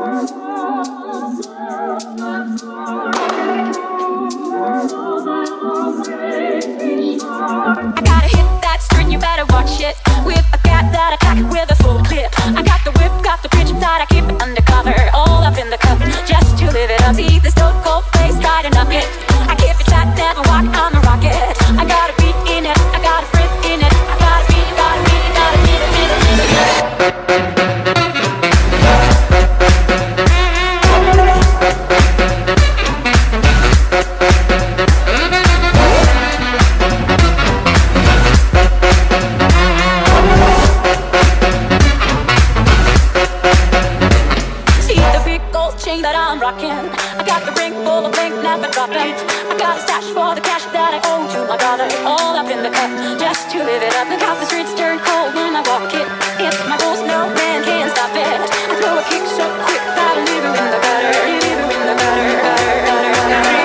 I gotta hit that string, you better watch it. With a cat that attack it with a full clip. I got the whip, got the pitch that I keep it undercover. All up in the cup, just to live it up. See the stone cold face, try to knock it. I keep it tight, never walk, I'm a rocket. I got a beat in it, I got a rip in it. I got a beat, got a beat, got a beat, that I'm rocking. I got the ring full of bling, never dropping. I got a stash for the cash that I owe to my brother. All up in the cup, just to live it up. Look how the streets turn cold when I walk it. It's my rules, no man can stop it. I throw a kick so quick that I leave you in the gutter. Leave you in the gutter, gutter, gutter, gutter.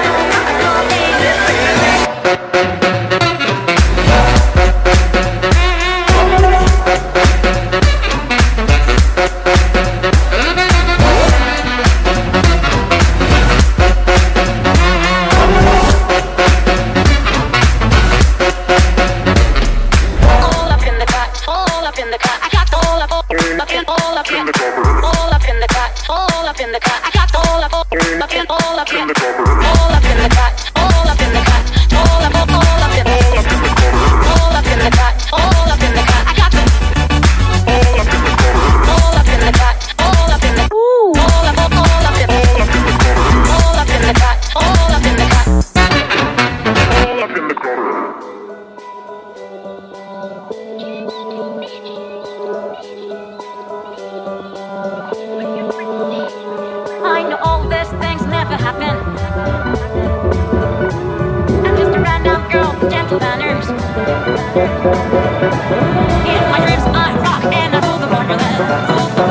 I know all these things never happen. I'm just a random girl with gentle manners. In my dreams I rock and I rule the wonderland.